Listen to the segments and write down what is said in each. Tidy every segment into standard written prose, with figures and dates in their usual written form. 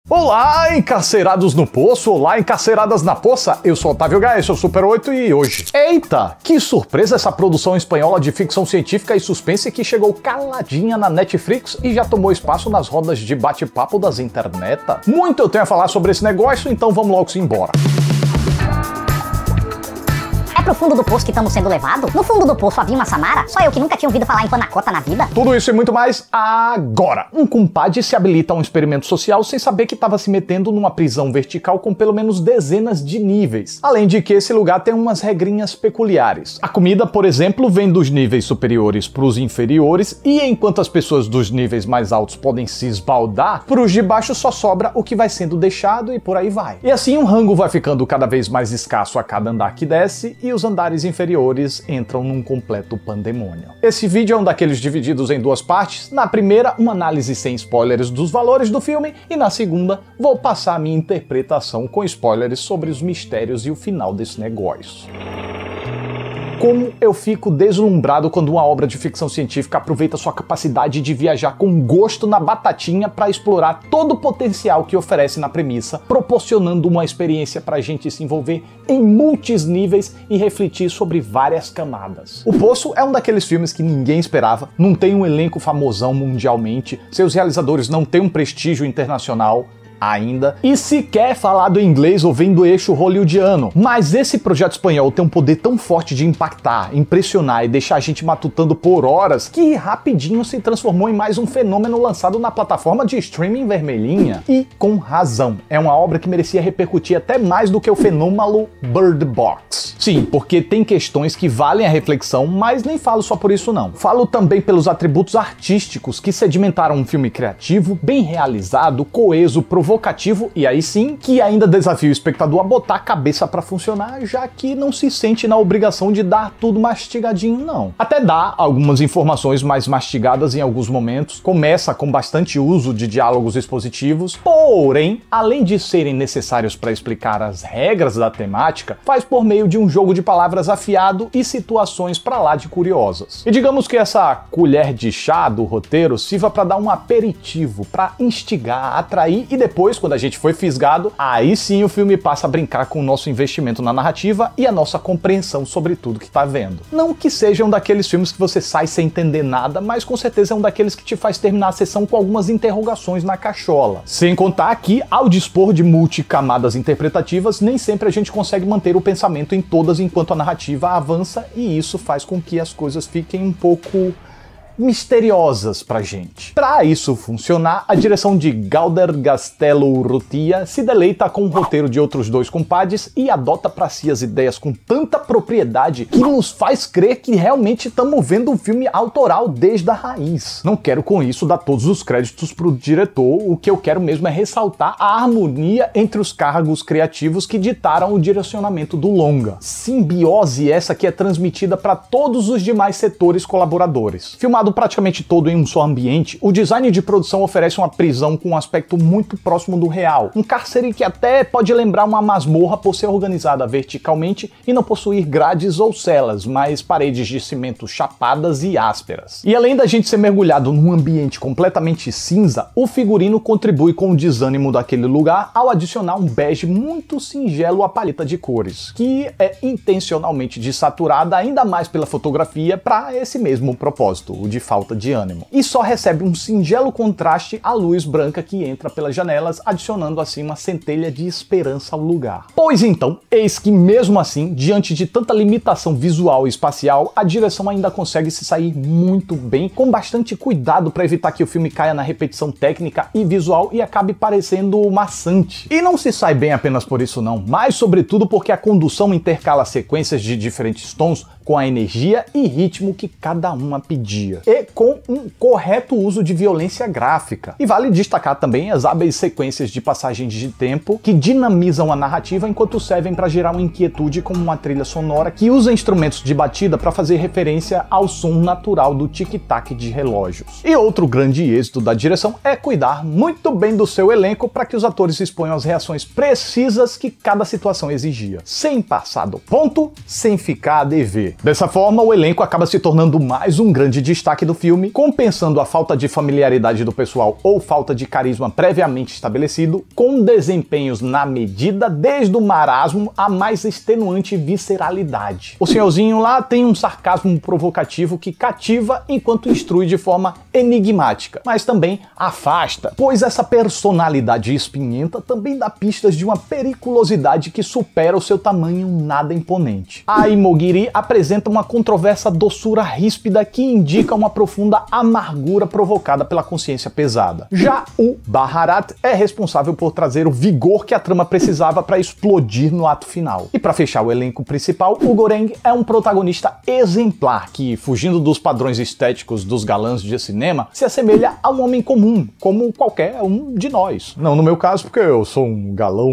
Olá, encarcerados no poço, olá, encarceradas na poça, eu sou Otávio Gaia, sou Super 8 e hoje... Eita, que surpresa essa produção espanhola de ficção científica e suspense que chegou caladinha na Netflix e já tomou espaço nas rodas de bate-papo das internet. Muito eu tenho a falar sobre esse negócio, então vamos logo embora. É pro fundo do poço que estamos sendo levados? No fundo do poço havia uma Samara? Só eu que nunca tinha ouvido falar em panacota na vida? Tudo isso e muito mais agora. Um compadre se habilita a um experimento social sem saber que estava se metendo numa prisão vertical com pelo menos dezenas de níveis. Além de que esse lugar tem umas regrinhas peculiares. A comida, por exemplo, vem dos níveis superiores para os inferiores e enquanto as pessoas dos níveis mais altos podem se esbaldar, para os de baixo só sobra o que vai sendo deixado e por aí vai. E assim o rango vai ficando cada vez mais escasso a cada andar que desce e os andares inferiores entram num completo pandemônio. Esse vídeo é um daqueles divididos em duas partes. Na primeira, uma análise sem spoilers dos valores do filme e na segunda, vou passar a minha interpretação com spoilers sobre os mistérios e o final desse negócio. Como eu fico deslumbrado quando uma obra de ficção científica aproveita sua capacidade de viajar com gosto na batatinha para explorar todo o potencial que oferece na premissa, proporcionando uma experiência para a gente se envolver em muitos níveis e refletir sobre várias camadas. O Poço é um daqueles filmes que ninguém esperava, não tem um elenco famosão mundialmente, seus realizadores não têm um prestígio internacional ainda, e sequer falado em inglês ou vem do eixo hollywoodiano. Mas esse projeto espanhol tem um poder tão forte de impactar, impressionar e deixar a gente matutando por horas, que rapidinho se transformou em mais um fenômeno lançado na plataforma de streaming vermelhinha. E com razão, é uma obra que merecia repercutir até mais do que o fenômeno Bird Box. Sim, porque tem questões que valem a reflexão, mas nem falo só por isso não. Falo também pelos atributos artísticos que sedimentaram um filme criativo, bem realizado, coeso, provocativo e aí sim, que ainda desafia o espectador a botar a cabeça pra funcionar, já que não se sente na obrigação de dar tudo mastigadinho não. Até dá algumas informações mais mastigadas em alguns momentos, começa com bastante uso de diálogos expositivos, porém, além de serem necessários para explicar as regras da temática, faz por meio de um jogo de palavras afiado e situações pra lá de curiosas. E digamos que essa colher de chá do roteiro sirva para dar um aperitivo, para instigar, atrair e depois, quando a gente foi fisgado, aí sim o filme passa a brincar com o nosso investimento na narrativa e a nossa compreensão sobre tudo que tá vendo. Não que seja um daqueles filmes que você sai sem entender nada, mas com certeza é um daqueles que te faz terminar a sessão com algumas interrogações na cachola. Sem contar que, ao dispor de multicamadas interpretativas, nem sempre a gente consegue manter o pensamento em todas enquanto a narrativa avança e isso faz com que as coisas fiquem um pouco misteriosas pra gente. Pra isso funcionar, a direção de Galder Castelo Urrutia se deleita com o roteiro de outros dois compadres e adota pra si as ideias com tanta propriedade que nos faz crer que realmente estamos vendo um filme autoral desde a raiz. Não quero com isso dar todos os créditos pro diretor, o que eu quero mesmo é ressaltar a harmonia entre os cargos criativos que ditaram o direcionamento do longa. Simbiose essa que é transmitida para todos os demais setores colaboradores. Filmado praticamente todo em um só ambiente, o design de produção oferece uma prisão com um aspecto muito próximo do real. Um cárcere que até pode lembrar uma masmorra por ser organizada verticalmente e não possuir grades ou celas, mas paredes de cimento chapadas e ásperas. E além da gente ser mergulhado num ambiente completamente cinza, o figurino contribui com o desânimo daquele lugar ao adicionar um bege muito singelo à paleta de cores, que é intencionalmente desaturada ainda mais pela fotografia para esse mesmo propósito, o de falta de ânimo. E só recebe um singelo contraste à luz branca que entra pelas janelas, adicionando assim uma centelha de esperança ao lugar. Pois então, eis que mesmo assim, diante de tanta limitação visual e espacial, a direção ainda consegue se sair muito bem, com bastante cuidado para evitar que o filme caia na repetição técnica e visual e acabe parecendo maçante. E não se sai bem apenas por isso não, mas sobretudo porque a condução intercala sequências de diferentes tons com a energia e ritmo que cada uma pedia, e com um correto uso de violência gráfica. E vale destacar também as hábeis sequências de passagens de tempo que dinamizam a narrativa enquanto servem para gerar uma inquietude com uma trilha sonora que usa instrumentos de batida para fazer referência ao som natural do tic-tac de relógios. E outro grande êxito da direção é cuidar muito bem do seu elenco para que os atores exponham as reações precisas que cada situação exigia, sem passar do ponto, sem ficar a dever. Dessa forma, o elenco acaba se tornando mais um grande destaque do filme, compensando a falta de familiaridade do pessoal ou falta de carisma previamente estabelecido, com desempenhos na medida, desde o marasmo à mais extenuante visceralidade. O senhorzinho lá tem um sarcasmo provocativo que cativa enquanto instrui de forma enigmática, mas também afasta, pois essa personalidade espinhenta também dá pistas de uma periculosidade que supera o seu tamanho nada imponente. A Imogiri apresenta uma controversa doçura ríspida que indica uma profunda amargura provocada pela consciência pesada. Já o Baharat é responsável por trazer o vigor que a trama precisava para explodir no ato final. E para fechar o elenco principal, o Goreng é um protagonista exemplar que, fugindo dos padrões estéticos dos galãs de cinema, se assemelha a um homem comum, como qualquer um de nós. Não no meu caso, porque eu sou um galão.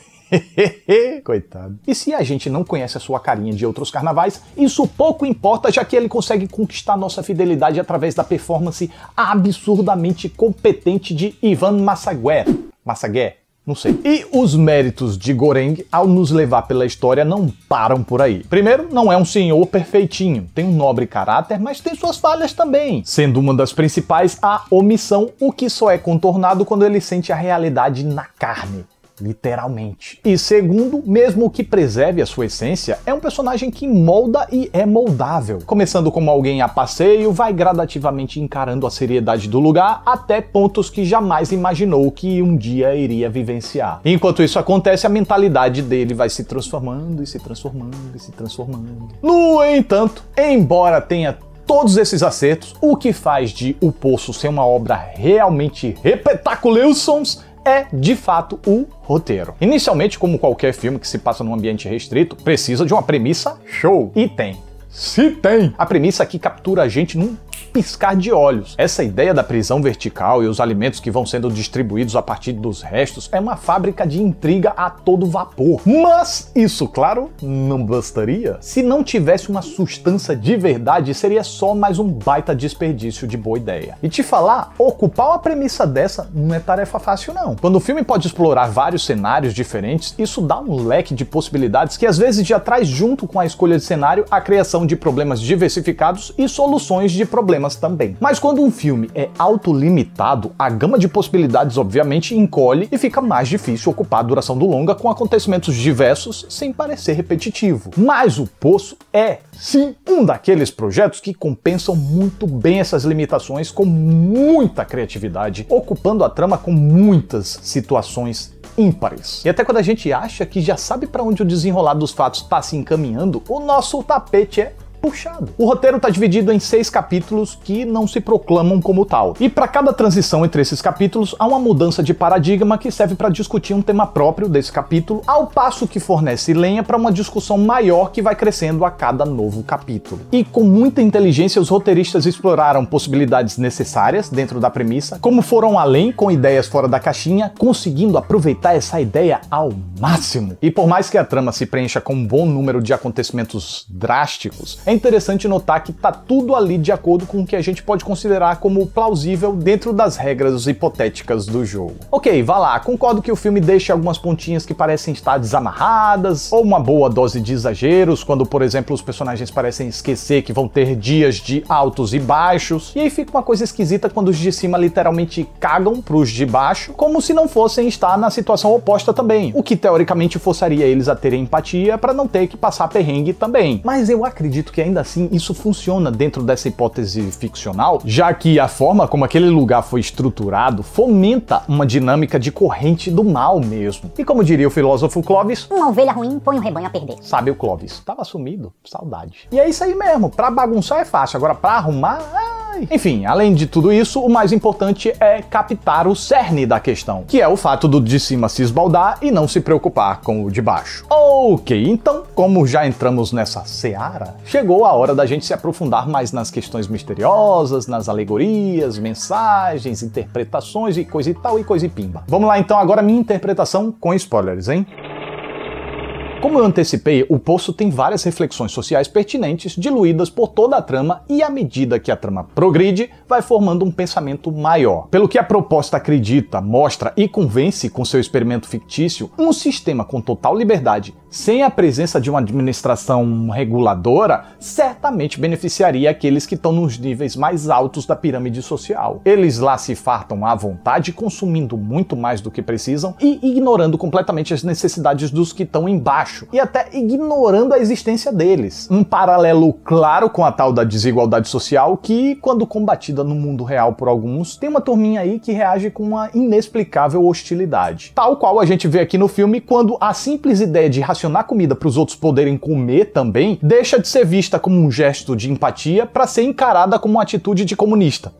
Coitado. E se a gente não conhece a sua carinha de outros carnavais, isso pouco importa, já que ele consegue conquistar nossa fidelidade através da performance absurdamente competente de Ivan Massaguer. Massaguer? Não sei. E os méritos de Goreng, ao nos levar pela história, não param por aí. Primeiro, não é um senhor perfeitinho. Tem um nobre caráter, mas tem suas falhas também. Sendo uma das principais a omissão, o que só é contornado quando ele sente a realidade na carne. Literalmente. E segundo, mesmo que preserve a sua essência, é um personagem que molda e é moldável. Começando como alguém a passeio, vai gradativamente encarando a seriedade do lugar até pontos que jamais imaginou que um dia iria vivenciar. Enquanto isso acontece, a mentalidade dele vai se transformando e se transformando e se transformando. No entanto, embora tenha todos esses acertos, o que faz de O Poço ser uma obra realmente repetaculilsons é, de fato, o roteiro. Inicialmente, como qualquer filme que se passa num ambiente restrito, precisa de uma premissa show. E tem. Se tem! A premissa aqui captura a gente num piscar de olhos. Essa ideia da prisão vertical e os alimentos que vão sendo distribuídos a partir dos restos é uma fábrica de intriga a todo vapor. Mas isso, claro, não bastaria. Se não tivesse uma sustância de verdade, seria só mais um baita desperdício de boa ideia. E te falar, ocupar uma premissa dessa não é tarefa fácil não. Quando o filme pode explorar vários cenários diferentes, isso dá um leque de possibilidades que às vezes já traz junto com a escolha de cenário a criação de problemas diversificados e soluções de problemas também. Mas quando um filme é autolimitado, a gama de possibilidades obviamente encolhe e fica mais difícil ocupar a duração do longa com acontecimentos diversos sem parecer repetitivo. Mas O Poço é, sim, um daqueles projetos que compensam muito bem essas limitações com muita criatividade, ocupando a trama com muitas situações ímpares. E até quando a gente acha que já sabe para onde o desenrolar dos fatos está se encaminhando, o nosso tapete é puxado. O roteiro está dividido em 6 capítulos que não se proclamam como tal. E para cada transição entre esses capítulos, há uma mudança de paradigma que serve para discutir um tema próprio desse capítulo, ao passo que fornece lenha para uma discussão maior que vai crescendo a cada novo capítulo. E com muita inteligência, os roteiristas exploraram possibilidades necessárias dentro da premissa, como foram além com ideias fora da caixinha, conseguindo aproveitar essa ideia ao máximo. E por mais que a trama se preencha com um bom número de acontecimentos drásticos, é interessante notar que tá tudo ali de acordo com o que a gente pode considerar como plausível dentro das regras hipotéticas do jogo. Ok, vá lá, concordo que o filme deixa algumas pontinhas que parecem estar desamarradas, ou uma boa dose de exageros, quando, por exemplo, os personagens parecem esquecer que vão ter dias de altos e baixos, e aí fica uma coisa esquisita quando os de cima literalmente cagam pros de baixo, como se não fossem estar na situação oposta também, o que teoricamente forçaria eles a terem empatia para não ter que passar perrengue também. Mas eu acredito que ainda assim isso funciona dentro dessa hipótese ficcional, já que a forma como aquele lugar foi estruturado fomenta uma dinâmica de corrente do mal mesmo. E como diria o filósofo Clovis, uma ovelha ruim põe o rebanho a perder. Sabe o Clovis, tava sumido, saudade. E é isso aí mesmo, pra bagunçar é fácil, agora pra arrumar... Enfim, além de tudo isso, o mais importante é captar o cerne da questão, que é o fato do de cima se esbaldar e não se preocupar com o de baixo. Ok, então, como já entramos nessa seara, chegou a hora da gente se aprofundar mais nas questões misteriosas, nas alegorias, mensagens, interpretações e coisa e tal e coisa e pimba. Vamos lá então, agora minha interpretação com spoilers, hein? Como eu antecipei, O Poço tem várias reflexões sociais pertinentes diluídas por toda a trama e à medida que a trama progride, vai formando um pensamento maior. Pelo que a proposta acredita, mostra e convence com seu experimento fictício, um sistema com total liberdade, sem a presença de uma administração reguladora, certamente beneficiaria aqueles que estão nos níveis mais altos da pirâmide social. Eles lá se fartam à vontade, consumindo muito mais do que precisam e ignorando completamente as necessidades dos que estão embaixo, e até ignorando a existência deles. Um paralelo claro com a tal da desigualdade social que, quando combatida no mundo real por alguns, tem uma turminha aí que reage com uma inexplicável hostilidade. Tal qual a gente vê aqui no filme, quando a simples ideia de racionar comida para os outros poderem comer também deixa de ser vista como um gesto de empatia para ser encarada como uma atitude de comunista.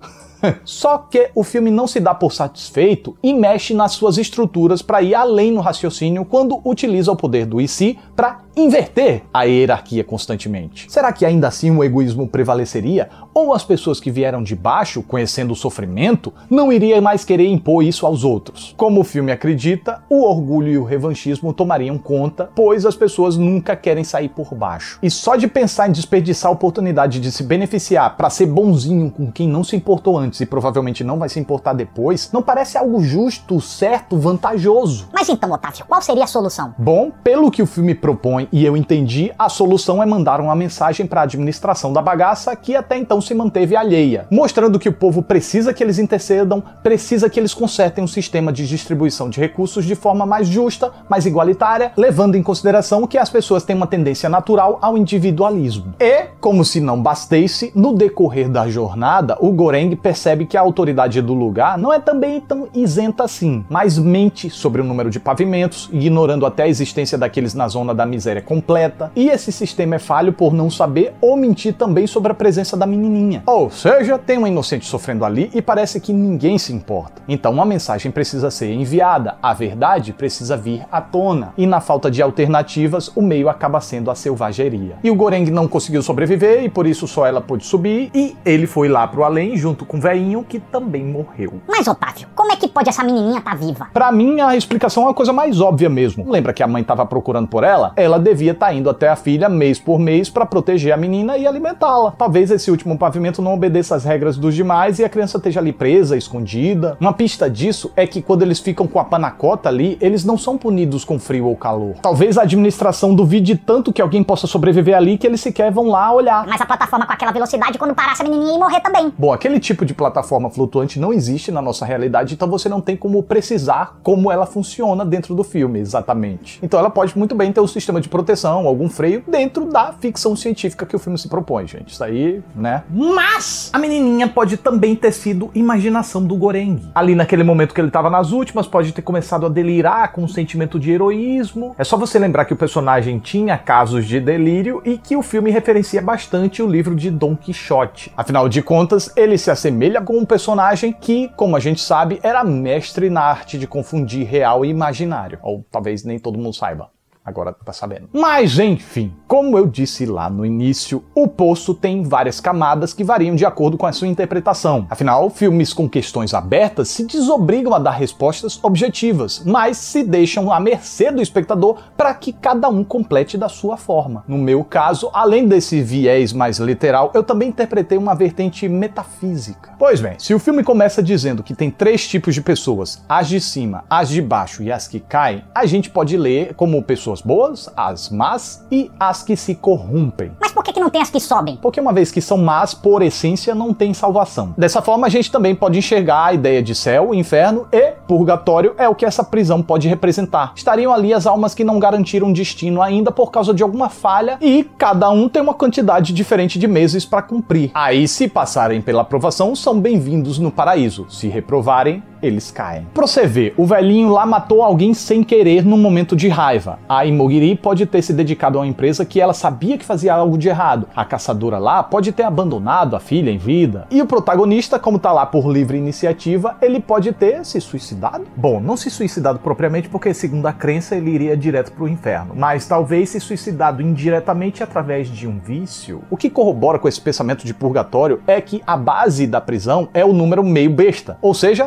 Só que o filme não se dá por satisfeito e mexe nas suas estruturas para ir além no raciocínio quando utiliza o poder do e se para inverter a hierarquia constantemente. Será que ainda assim o egoísmo prevaleceria? Ou as pessoas que vieram de baixo, conhecendo o sofrimento, não iriam mais querer impor isso aos outros? Como o filme acredita, o orgulho e o revanchismo tomariam conta, pois as pessoas nunca querem sair por baixo. E só de pensar em desperdiçar a oportunidade de se beneficiar para ser bonzinho com quem não se importou antes e provavelmente não vai se importar depois, não parece algo justo, certo, vantajoso. Mas então, Otávio, qual seria a solução? Bom, pelo que o filme propõe e eu entendi, a solução é mandar uma mensagem para a administração da bagaça que até então se manteve alheia, mostrando que o povo precisa que eles intercedam, precisa que eles consertem um sistema de distribuição de recursos de forma mais justa, mais igualitária, levando em consideração que as pessoas têm uma tendência natural ao individualismo. E, como se não bastasse, no decorrer da jornada, o Goreng percebe que a autoridade do lugar não é também tão isenta assim, mas mente sobre o número de pavimentos, ignorando até a existência daqueles na zona da miséria completa, e esse sistema é falho por não saber ou mentir também sobre a presença da menininha. Ou seja, tem uma inocente sofrendo ali e parece que ninguém se importa. Então uma mensagem precisa ser enviada, a verdade precisa vir à tona, e na falta de alternativas, o meio acaba sendo a selvageria. E o Goreng não conseguiu sobreviver, e por isso só ela pôde subir, e ele foi lá pro além junto com o velhinho, que também morreu. Mas, Otávio, como é que pode essa menininha estar viva? Pra mim, a explicação é a coisa mais óbvia mesmo. Lembra que a mãe tava procurando por ela? Ela devia estar indo até a filha mês por mês para proteger a menina e alimentá-la. Talvez esse último pavimento não obedeça às regras dos demais e a criança esteja ali presa, escondida. Uma pista disso é que quando eles ficam com a panacota ali, eles não são punidos com frio ou calor. Talvez a administração duvide tanto que alguém possa sobreviver ali que eles sequer vão lá olhar. Mas a plataforma com aquela velocidade, quando parasse a menininha ia morrer também. Bom, aquele tipo de plataforma flutuante não existe na nossa realidade, então você não tem como precisar como ela funciona dentro do filme, exatamente. Então ela pode muito bem ter um sistema de proteção, algum freio, dentro da ficção científica que o filme se propõe, gente. Isso aí, né? Mas a menininha pode também ter sido imaginação do Goreng. Ali naquele momento que ele tava nas últimas, pode ter começado a delirar com um sentimento de heroísmo. É só você lembrar que o personagem tinha casos de delírio e que o filme referencia bastante o livro de Dom Quixote. Afinal de contas, ele se assemelha com um personagem que, como a gente sabe, era mestre na arte de confundir real e imaginário. Ou talvez nem todo mundo saiba. Agora tá sabendo. Mas enfim, como eu disse lá no início, O Poço tem várias camadas que variam de acordo com a sua interpretação. Afinal, filmes com questões abertas se desobrigam a dar respostas objetivas, mas se deixam à mercê do espectador para que cada um complete da sua forma. No meu caso, além desse viés mais literal, eu também interpretei uma vertente metafísica. Pois bem, se o filme começa dizendo que tem 3 tipos de pessoas, as de cima, as de baixo e as que caem, a gente pode ler como pessoas boas, as más e as que se corrompem. Mas por que não tem as que sobem? Porque uma vez que são más, por essência, não tem salvação. Dessa forma, a gente também pode enxergar a ideia de céu, inferno e purgatório é o que essa prisão pode representar. Estariam ali as almas que não garantiram destino ainda por causa de alguma falha e cada um tem uma quantidade diferente de meses para cumprir. Aí, se passarem pela aprovação, são bem-vindos no paraíso. Se reprovarem, eles caem. Pra você ver, o velhinho lá matou alguém sem querer num momento de raiva. A Imogiri pode ter se dedicado a uma empresa que ela sabia que fazia algo de errado. A caçadora lá pode ter abandonado a filha em vida. E o protagonista, como tá lá por livre iniciativa, ele pode ter se suicidado? Bom, não se suicidado propriamente porque, segundo a crença, ele iria direto pro inferno. Mas talvez se suicidado indiretamente através de um vício. O que corrobora com esse pensamento de purgatório é que a base da prisão é o número meio besta. Ou seja, 333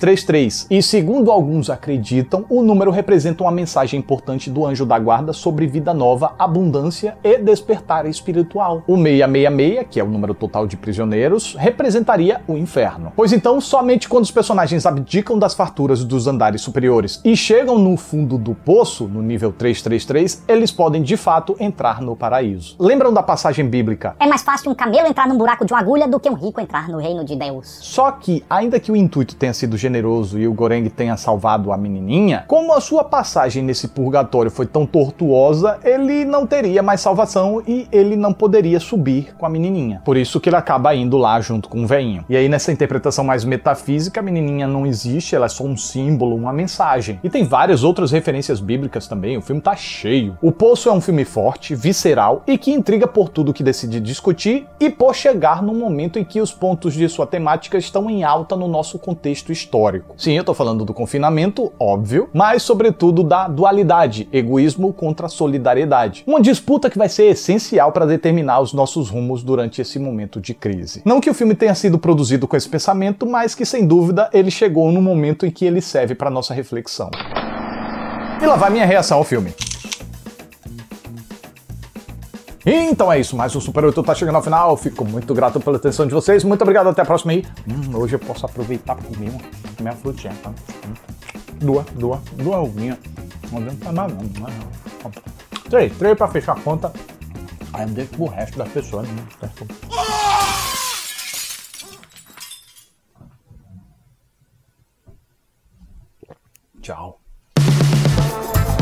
333. E segundo alguns acreditam, o número representa uma mensagem importante do anjo da guarda sobre vida nova, abundância e despertar espiritual. O 666, que é o número total de prisioneiros, representaria o inferno. Pois então, somente quando os personagens abdicam das farturas dos andares superiores e chegam no fundo do poço, no nível 333, eles podem de fato entrar no paraíso. Lembram da passagem bíblica? É mais fácil um camelo entrar num buraco de uma agulha do que um rico entrar no reino de Deus. Só que, ainda que o intuito tenha sido generoso e o Goreng tenha salvado a menininha, como a sua passagem nesse purgatório foi tão tortuosa, ele não teria mais salvação e ele não poderia subir com a menininha. Por isso que ele acaba indo lá junto com o velhinho. E aí, nessa interpretação mais metafísica, a menininha não existe, ela é só um símbolo, uma mensagem. E tem várias outras referências bíblicas também, o filme tá cheio. O Poço é um filme forte, visceral e que intriga por tudo que decide discutir e por chegar no momento em que os pontos de sua temática estão em alta no nosso contexto histórico. Sim, eu tô falando do confinamento, óbvio, mas sobretudo da dualidade, egoísmo contra solidariedade. Uma disputa que vai ser essencial para determinar os nossos rumos durante esse momento de crise. Não que o filme tenha sido produzido com esse pensamento, mas que sem dúvida ele chegou no momento em que ele serve para nossa reflexão. E lá vai minha reação ao filme. Então é isso, mais um Super 8 tá chegando ao final. Fico muito grato pela atenção de vocês. Muito obrigado, até a próxima aí. Hoje eu posso aproveitar para comer minha frutinha, tá? Duas uvinhas. Não adianta mais não. Três para fechar a conta. Aí eu deixo pro resto das pessoas. Né? Tchau.